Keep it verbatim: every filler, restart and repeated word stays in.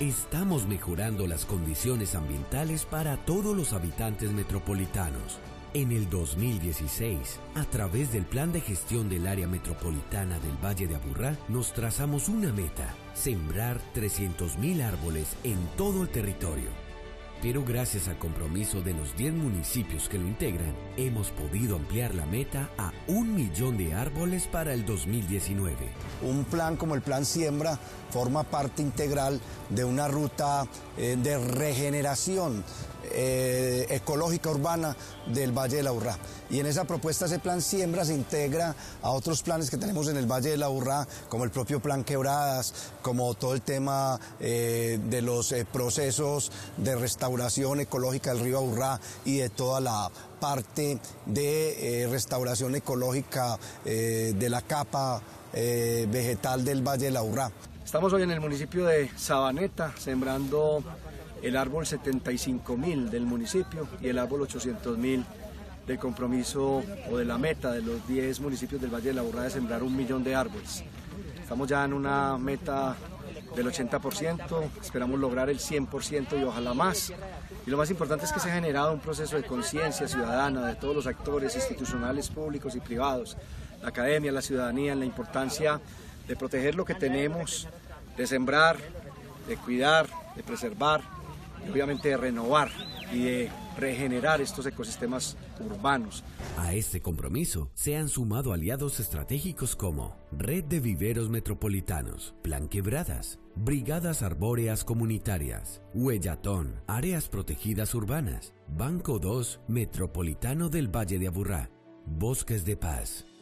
Estamos mejorando las condiciones ambientales para todos los habitantes metropolitanos. En el dos mil dieciséis, a través del Plan de Gestión del Área Metropolitana del Valle de Aburrá, nos trazamos una meta: sembrar trescientos mil árboles en todo el territorio. Pero gracias al compromiso de los diez municipios que lo integran, hemos podido ampliar la meta a un millón de árboles para el dos mil diecinueve. Un plan como el Plan Siembra forma parte integral de una ruta eh, de regeneración eh, ecológica urbana del Valle del Aburrá. Y en esa propuesta, ese Plan Siembra se integra a otros planes que tenemos en el Valle del Aburrá, como el propio Plan Quebradas, como todo el tema eh, de los eh, procesos de restauración ecológica del río Aburrá y de toda la parte de eh, restauración ecológica eh, de la capa eh, vegetal del Valle del Aburrá. Estamos hoy en el municipio de Sabaneta sembrando el árbol setenta y cinco mil del municipio y el árbol ochocientos mil del compromiso o de la meta de los diez municipios del Valle del Aburrá de sembrar un millón de árboles. Estamos ya en una meta del ochenta por ciento, esperamos lograr el cien por ciento y ojalá más. Y lo más importante es que se ha generado un proceso de conciencia ciudadana de todos los actores institucionales, públicos y privados, la academia, la ciudadanía, en la importancia de proteger lo que tenemos, de sembrar, de cuidar, de preservar y obviamente de renovar y de regenerar estos ecosistemas urbanos. A este compromiso se han sumado aliados estratégicos como Red de Viveros Metropolitanos, Plan Quebradas, Brigadas Arbóreas Comunitarias, Huellatón, Áreas Protegidas Urbanas, Banco dos Metropolitano del Valle de Aburrá, Bosques de Paz.